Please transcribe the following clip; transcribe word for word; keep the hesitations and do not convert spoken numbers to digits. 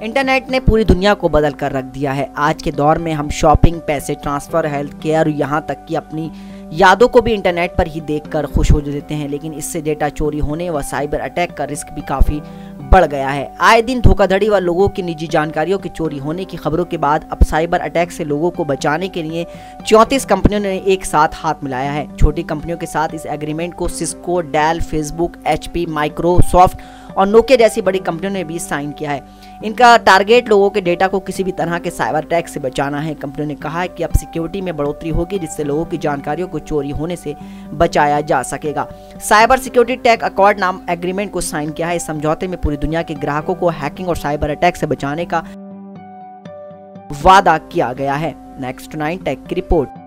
Internet ने पूरी दुनिया को बदल कर रख दिया है। आज के दौर में हम शॉपिंग, पैसे ट्रांसफर, हेल्थ केयर, यहाँ तक कि अपनी यादों को भी इंटरनेट पर ही देखकर खुश हो जाते हैं। लेकिन इससे डेटा चोरी होने व साइबर अटैक का रिस्क भी काफ़ी बढ़ गया है। आए दिन धोखाधड़ी व लोगों की निजी जानकारियों की चोरी होने की खबरों के बाद अब साइबर अटैक से लोगों को बचाने के लिए चौंतीस कंपनियों ने एक साथ हाथ मिलाया है। छोटी कंपनियों के साथ इस एग्रीमेंट को Cisco, Dell, Facebook, HP, Microsoft और नोकिया जैसी बड़ी कंपनियों ने भी साइन किया है। इनका टारगेट लोगों के डेटा को किसी भी तरह के साइबर अटैक से बचाना है। कंपनियों ने कहा है कि अब सिक्योरिटी में बढ़ोतरी होगी, जिससे लोगों की जानकारियों को चोरी होने से बचाया जा सकेगा। साइबर सिक्योरिटी टेक अकॉर्ड नाम एग्रीमेंट को साइन किया है। इस समझौते में पूरी दुनिया के ग्राहकों को हैकिंग और साइबर अटैक से बचाने का वादा किया गया है। नेक्स्ट नाइन टेक की रिपोर्ट।